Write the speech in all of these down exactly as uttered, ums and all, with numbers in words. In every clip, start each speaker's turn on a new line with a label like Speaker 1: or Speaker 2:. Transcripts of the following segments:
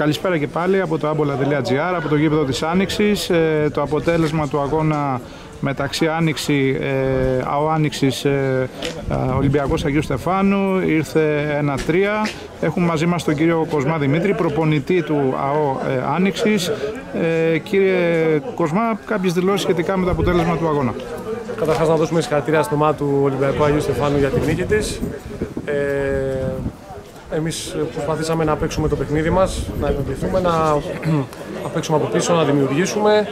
Speaker 1: καλησπέρα και πάλι από το άμπολα τελεία τζι άρ, από το γήπεδο της Άνοιξης. Ε, το αποτέλεσμα του αγώνα μεταξύ Άνοιξη, ε, ΑΟ Άνοιξης, ε, Ολυμπιακός Αγίου Στεφάνου ήρθε ένα τρία. Έχουμε μαζί μας τον κύριο Κοσμά Δημήτρη, προπονητή του ΑΟ ε, Άνοιξης. Ε, κύριε Κοσμά, κάποιες δηλώσεις σχετικά με το αποτέλεσμα του αγώνα.
Speaker 2: Καταρχάς να δώσουμε συγχαρητήρια στην ομάδα του Ολυμπιακού Αγίου Στεφάνου για την νίκη της. Ε, εμείς προσπαθήσαμε να παίξουμε το παιχνίδι μας, να επιβληθούμε, να, να παίξουμε από πίσω, να δημιουργήσουμε.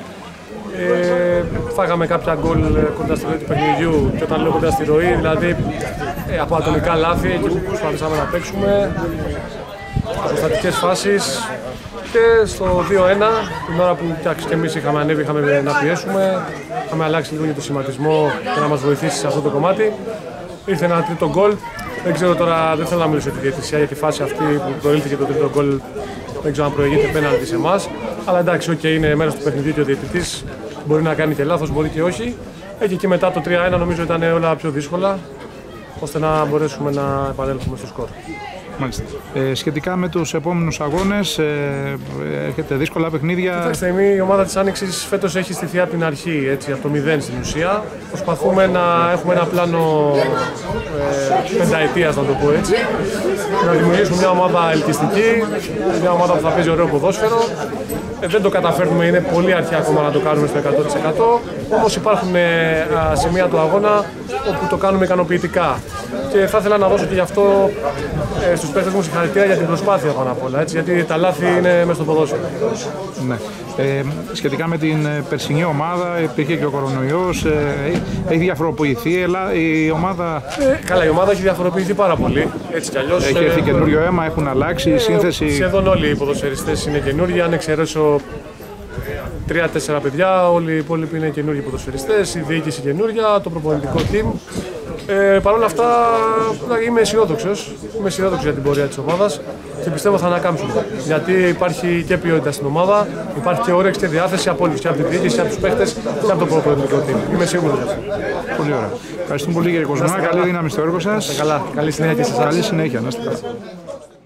Speaker 2: Ε, φάγαμε κάποια γκολ κοντά στη ροή του παιχνιδιού και όταν λέω κοντά στη ροή, δηλαδή ε, από ατομικά λάθη, εκεί που προσπαθήσαμε να παίξουμε, αποστατικές φάσεις. Και στο δύο ένα, την ώρα που και εμείς είχαμε ανέβει, είχαμε να πιέσουμε, είχαμε αλλάξει λίγο για το σχηματισμό και να μας βοηθήσει σε αυτό το κομμάτι. Ήρθε ένα τρίτο γκολ. Δεν ξέρω τώρα, δεν θέλω να μιλήσω για τη διαιτησία για τη φάση αυτή που προήλθε το τρίτο γκολ. Δεν ξέρω αν προηγείται πέναλτι σε εμάς. Αλλά εντάξει, okay, είναι μέρος του παιχνιδιού και ο διαιτητής μπορεί να κάνει και λάθος, μπορεί και όχι. Και εκεί μετά το τρία ένα νομίζω ήταν όλα πιο δύσκολα, ώστε να μπορέσουμε να επανέλθουμε στο σκορ.
Speaker 1: Μάλιστα. Ε, σχετικά με τους επόμενους αγώνες, ε, έχετε δύσκολα παιχνίδια.
Speaker 2: Κοιτάξτε, η ομάδα της Άνοιξης φέτος έχει στηθεί από την αρχή, έτσι, από το μηδέν στην ουσία. Προσπαθούμε να έχουμε ένα πλάνο ε, πενταετίας, να το πω έτσι. Να δημιουργήσουμε μια ομάδα ελκυστική, μια ομάδα που θα παίζει ωραίο ποδόσφαιρο. Ε, δεν το καταφέρνουμε, είναι πολύ αρχαία ακόμα να το κάνουμε στο εκατό τοις εκατό. Όμως υπάρχουν ε, σημεία του αγώνα όπου το κάνουμε ικανοποιητικά. Και θα ήθελα να δώσω και γι' αυτό ε, στους παίκτες μου συγχαρητήρια για την προσπάθεια πάνω απ' όλα, έτσι, γιατί τα λάθη είναι μέσα στο ποδόσφαιρο.
Speaker 1: Ναι. Ε, σχετικά με την περσινή ομάδα, υπήρχε και ο κορονοϊός, ε, έχει διαφοροποιηθεί η ομάδα.
Speaker 2: Ε, καλά, η ομάδα έχει διαφοροποιηθεί πάρα πολύ, έτσι κι αλλιώς.
Speaker 1: Έχει έρθει ε, καινούριο αίμα, έχουν αλλάξει, η σύνθεση.
Speaker 2: Σχεδόν όλοι οι ποδοσφαιριστές είναι καινούργοι, αν εξαιρέσω τρία-τέσσερα παιδιά, όλοι οι υπόλοιποι είναι καινούργιοι ποδοσφαιριστές, η διοίκηση καινούργια, το προπονητικό team. Ε, Παρ' όλα αυτά είμαι αισιόδοξος, είμαι αισιόδοξος για την πορεία της ομάδας και πιστεύω θα ανακάμψουμε. Γιατί υπάρχει και ποιότητα στην ομάδα, υπάρχει και όρεξη και διάθεση από όλους, και από την διοίκηση, από τους παίχτες και από το προπονητικό team. Είμαι σίγουρος γι' αυτό.
Speaker 1: Πολύ ωραία. Ευχαριστούμε πολύ κύριε Κοσμά, καλή δύναμη στο έργο σας.
Speaker 2: Καλά, καλή συνέχεια και σε εσάς.
Speaker 1: Καλή συνέχεια, να είστε καλά.